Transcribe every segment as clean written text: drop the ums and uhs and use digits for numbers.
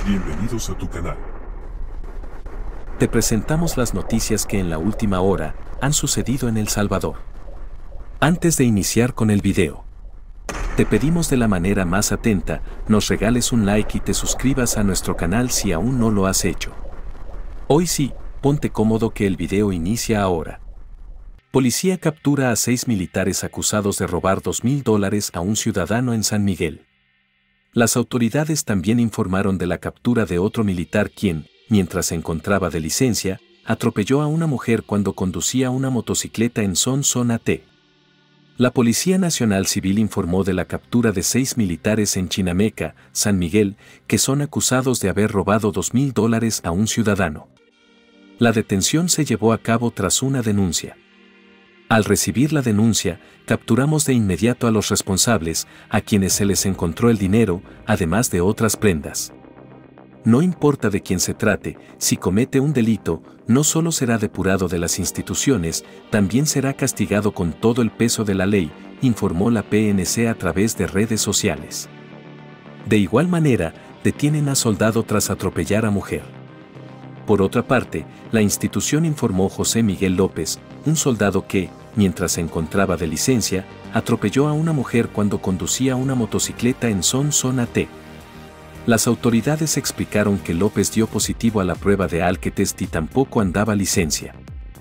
Bienvenidos a tu canal. Te presentamos las noticias que en la última hora han sucedido en El Salvador. Antes de iniciar con el video, te pedimos de la manera más atenta, nos regales un like y te suscribas a nuestro canal si aún no lo has hecho. Hoy sí, ponte cómodo que el video inicia ahora. Policía captura a 6 militares acusados de robar $2,000 a un ciudadano en San Miguel. Las autoridades también informaron de la captura de otro militar quien, mientras se encontraba de licencia, atropelló a una mujer cuando conducía una motocicleta en Zona T. La Policía Nacional Civil informó de la captura de 6 militares en Chinameca, San Miguel, que son acusados de haber robado $2,000 a un ciudadano. La detención se llevó a cabo tras una denuncia. Al recibir la denuncia, capturamos de inmediato a los responsables, a quienes se les encontró el dinero, además de otras prendas. No importa de quién se trate, si comete un delito, no solo será depurado de las instituciones, también será castigado con todo el peso de la ley, informó la PNC a través de redes sociales. De igual manera, detienen a soldado tras atropellar a mujer. Por otra parte, la institución informó José Miguel López, un soldado que, mientras se encontraba de licencia, atropelló a una mujer cuando conducía una motocicleta en Zona T. Las autoridades explicaron que López dio positivo a la prueba de alcatest y tampoco andaba licencia.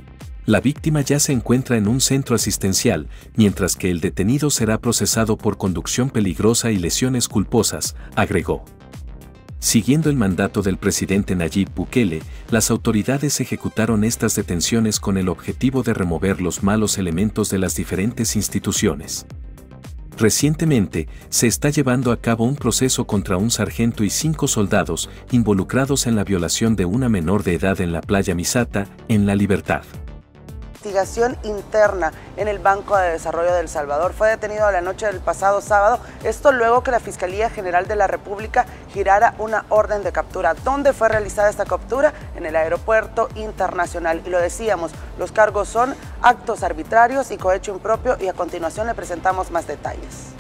La víctima ya se encuentra en un centro asistencial, mientras que el detenido será procesado por conducción peligrosa y lesiones culposas, agregó. Siguiendo el mandato del presidente Nayib Bukele, las autoridades ejecutaron estas detenciones con el objetivo de remover los malos elementos de las diferentes instituciones. Recientemente, se está llevando a cabo un proceso contra un sargento y 5 soldados involucrados en la violación de una menor de edad en la playa Misata, en La Libertad. Investigación interna en el Banco de Desarrollo de El Salvador. Fue detenido la noche del pasado sábado, esto luego que la Fiscalía General de la República girara una orden de captura. ¿Dónde fue realizada esta captura? En el Aeropuerto Internacional. Y lo decíamos, los cargos son actos arbitrarios y cohecho impropio, y a continuación le presentamos más detalles.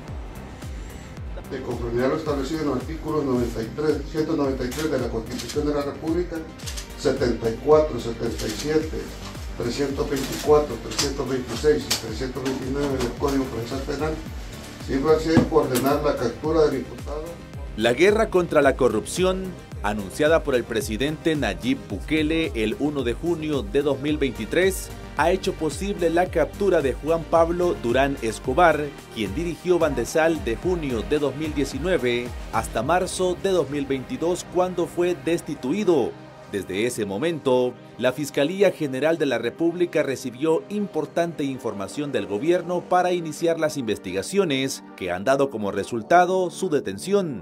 De conformidad a lo establecido en los artículos 193 de la Constitución de la República, 74, 77, 324, 326 y 329 del Código Procesal Penal, sirve así de ordenar la captura del imputado. La guerra contra la corrupción, anunciada por el presidente Nayib Bukele el 1 de junio de 2023, ha hecho posible la captura de Juan Pablo Durán Escobar, quien dirigió Bandesal de junio de 2019 hasta marzo de 2022, cuando fue destituido. Desde ese momento, la Fiscalía General de la República recibió importante información del gobierno para iniciar las investigaciones que han dado como resultado su detención.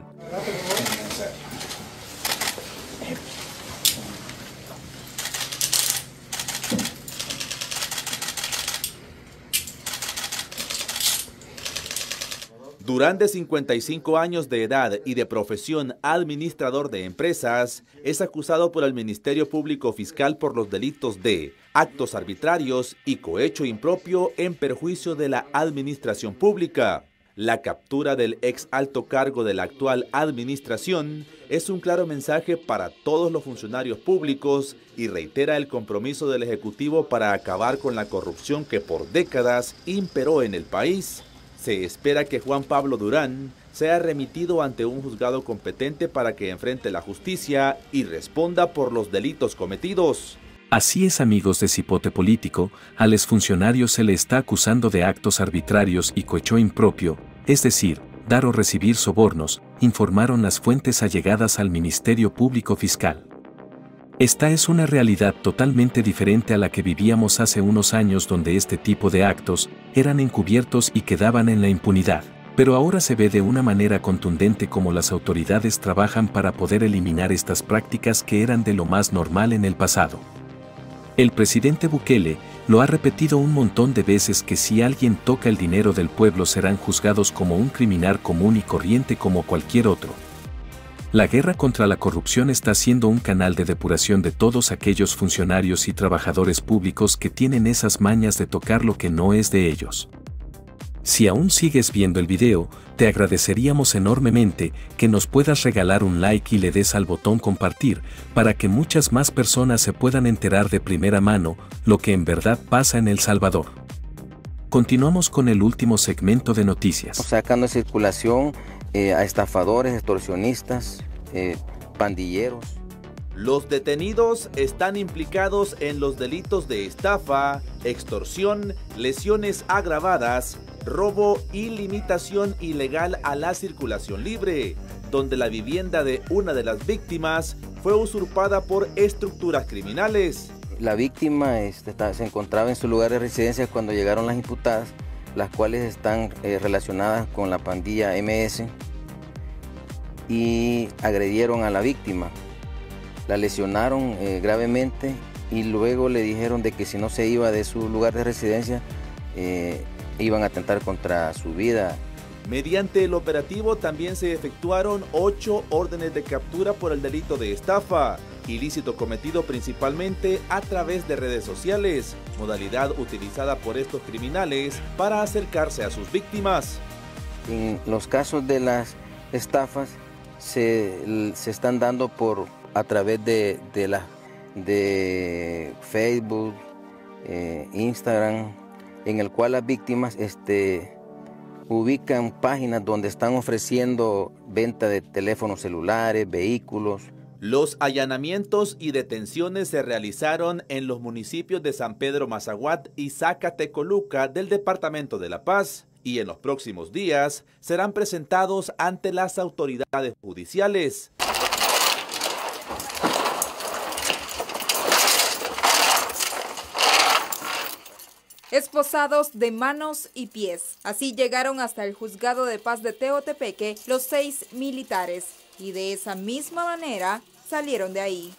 Durán, de 55 años de edad y de profesión administrador de empresas, es acusado por el Ministerio Público Fiscal por los delitos de actos arbitrarios y cohecho impropio en perjuicio de la administración pública. La captura del ex alto cargo de la actual administración es un claro mensaje para todos los funcionarios públicos y reitera el compromiso del Ejecutivo para acabar con la corrupción que por décadas imperó en el país. Se espera que Juan Pablo Durán sea remitido ante un juzgado competente para que enfrente la justicia y responda por los delitos cometidos. Así es, amigos de Cipote Político, al exfuncionario se le está acusando de actos arbitrarios y cohecho impropio, es decir, dar o recibir sobornos, informaron las fuentes allegadas al Ministerio Público Fiscal. Esta es una realidad totalmente diferente a la que vivíamos hace unos años, donde este tipo de actos eran encubiertos y quedaban en la impunidad. Pero ahora se ve de una manera contundente cómo las autoridades trabajan para poder eliminar estas prácticas que eran de lo más normal en el pasado. El presidente Bukele lo ha repetido un montón de veces que si alguien toca el dinero del pueblo serán juzgados como un criminal común y corriente como cualquier otro. La guerra contra la corrupción está siendo un canal de depuración de todos aquellos funcionarios y trabajadores públicos que tienen esas mañas de tocar lo que no es de ellos. Si aún sigues viendo el video, te agradeceríamos enormemente que nos puedas regalar un like y le des al botón compartir para que muchas más personas se puedan enterar de primera mano lo que en verdad pasa en El Salvador. Continuamos con el último segmento de noticias. Sacando de circulación a estafadores, extorsionistas, pandilleros. Los detenidos están implicados en los delitos de estafa, extorsión, lesiones agravadas, robo y limitación ilegal a la circulación libre, donde la vivienda de una de las víctimas fue usurpada por estructuras criminales. La víctima se encontraba en su lugar de residencia cuando llegaron las imputadas, las cuales están relacionadas con la pandilla MS, y agredieron a la víctima. La lesionaron gravemente y luego le dijeron de que si no se iba de su lugar de residencia iban a atentar contra su vida. Mediante el operativo también se efectuaron 8 órdenes de captura por el delito de estafa, ilícito cometido principalmente a través de redes sociales, modalidad utilizada por estos criminales para acercarse a sus víctimas. En los casos de las estafas se están dando a través de Facebook, Instagram, en el cual las víctimas ubican páginas donde están ofreciendo venta de teléfonos celulares, vehículos. Los allanamientos y detenciones se realizaron en los municipios de San Pedro Mazahuat y Zacatecoluca del departamento de La Paz, y en los próximos días serán presentados ante las autoridades judiciales. Esposados de manos y pies. Así llegaron hasta el juzgado de paz de Teotepeque los 6 militares y de esa misma manera salieron de ahí.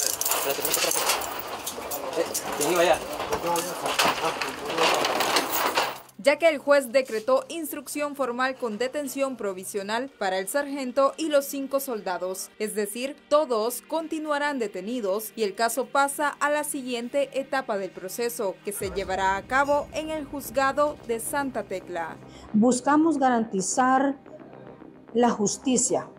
Ya que el juez decretó instrucción formal con detención provisional para el sargento y los 5 soldados, es decir, todos continuarán detenidos y el caso pasa a la siguiente etapa del proceso, que se llevará a cabo en el juzgado de Santa Tecla. Buscamos garantizar la justicia,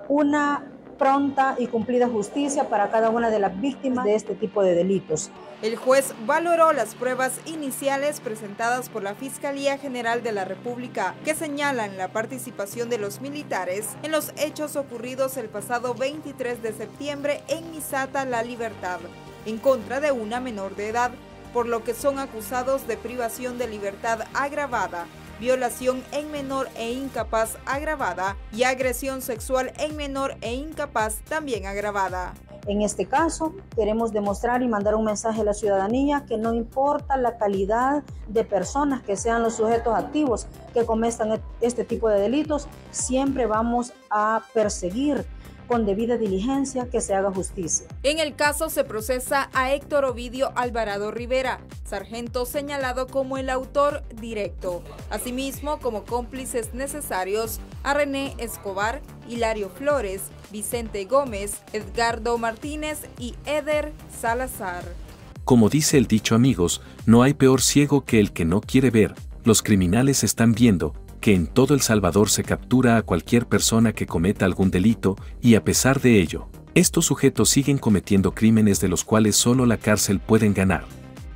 una pronta y cumplida justicia para cada una de las víctimas de este tipo de delitos. El juez valoró las pruebas iniciales presentadas por la Fiscalía General de la República, que señalan la participación de los militares en los hechos ocurridos el pasado 23 de septiembre en Misata La Libertad, en contra de una menor de edad, por lo que son acusados de privación de libertad agravada, violación en menor e incapaz agravada y agresión sexual en menor e incapaz también agravada. En este caso, queremos demostrar y mandar un mensaje a la ciudadanía que no importa la calidad de personas que sean los sujetos activos que cometan este tipo de delitos, siempre vamos a perseguir con debida diligencia que se haga justicia. En el caso se procesa a Héctor Ovidio Alvarado Rivera, sargento señalado como el autor directo, asimismo como cómplices necesarios a René Escobar, Hilario Flores, Vicente Gómez, Edgardo Martínez y Eder Salazar. Como dice el dicho, amigos, no hay peor ciego que el que no quiere ver. Los criminales están viendo que en todo El Salvador se captura a cualquier persona que cometa algún delito, y a pesar de ello, estos sujetos siguen cometiendo crímenes de los cuales solo la cárcel pueden ganar.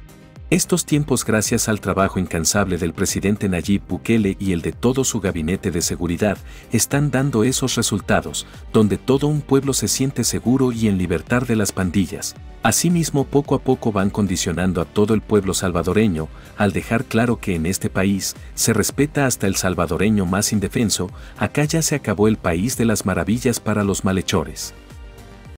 Estos tiempos, gracias al trabajo incansable del presidente Nayib Bukele y el de todo su gabinete de seguridad, están dando esos resultados, donde todo un pueblo se siente seguro y en libertad de las pandillas. Asimismo, poco a poco van condicionando a todo el pueblo salvadoreño, al dejar claro que en este país se respeta hasta el salvadoreño más indefenso. Acá ya se acabó el país de las maravillas para los malhechores.